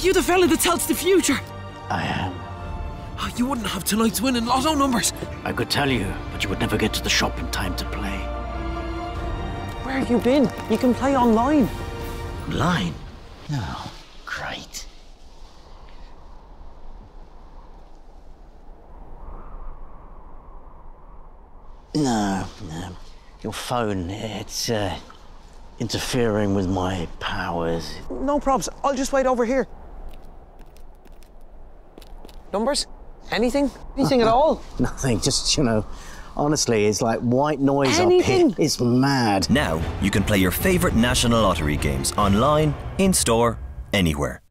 you the fella that tells the future? I am. Oh, you wouldn't have tonight's winning lotto numbers. I could tell you, but you would never get to the shop in time to play. Where have you been? You can play online. Online? Oh, great. No. Your phone, it's interfering with my powers. No probs. I'll just wait over here. Numbers? Anything? Anything at all? Nothing, just, honestly, it's like white noise Anything? up here. It's mad. Now you can play your favourite National Lottery games online, in store, anywhere.